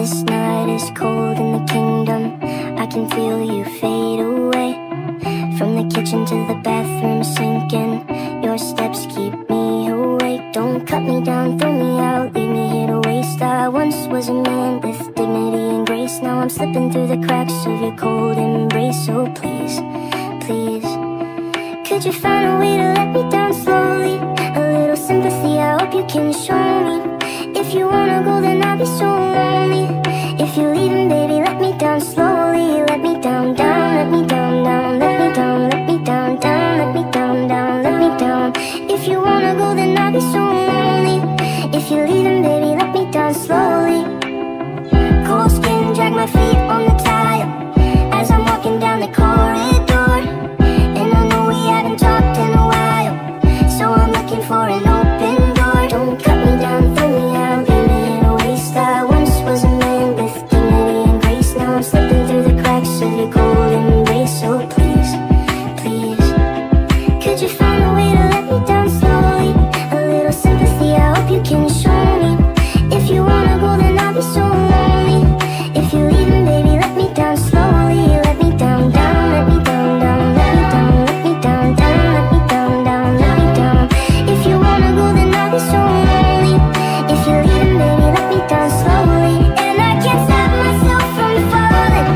This night is cold in the kingdom. I can feel you fade away. From the kitchen to the bathroom sinking, your steps keep me awake. Don't cut me down, throw me out, leave me here to waste. I once was a man with dignity and grace. Now I'm slipping through the cracks of your cold embrace. So please, please, could you find a way to let me down slowly? A little sympathy, I hope you can show me. If you wanna go, then I'll be so lonely. If you're leaving, baby, let me down slowly. Let me down, down, let me down, down. Let me down, let me down, down. Let me down, down, let me down. If you wanna go, then I'll be so lonely. If you're leaving, baby, let me down slowly. Cold skin, drag my feet on the tile as I'm walking down the corridor. And I know we haven't talked in a while, so I'm looking for an open door. Don't cut me down, throw me out, leave me in a waste. I once was a man with dignity and grace. Now I'm slipping through the cracks of your cold embrace. So please, please, could you find a way to let me down slowly? A little sympathy, I hope you can show me. If you wanna go, then I'll be so lonely. If you're leaving, baby, let me down slowly. Let me down, down, let me down, down. Let me down, let me down, down. Let me down, down, let me down. If you wanna go, then I'll be so lonely. If you're leaving, baby, let me down slowly. And I can't stop myself from falling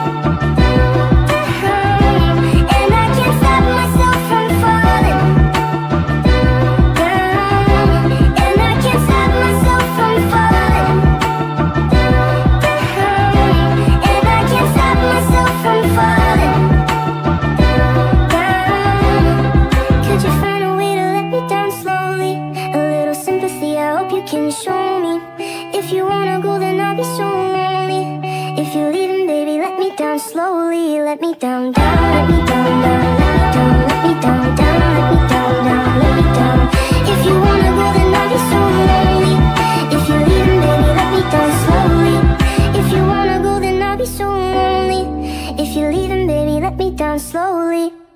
down. And I can't stop myself from falling down. And I can't stop myself from falling down. And I can't stop myself from falling down. Could you find a way to let me down slowly? A little sympathy, I hope you can show me. If you wanna go, then I'll be so lonely. If you're leaving, baby, let me down slowly. Let me down, down, let me down, down. Let me down, let me down, down. Let me down, down, let me down. If you wanna go, then I'll be so lonely. If you're leaving, baby, let me down slowly. If you wanna go, then I'll be so lonely. If you're leaving, baby, let me down slowly.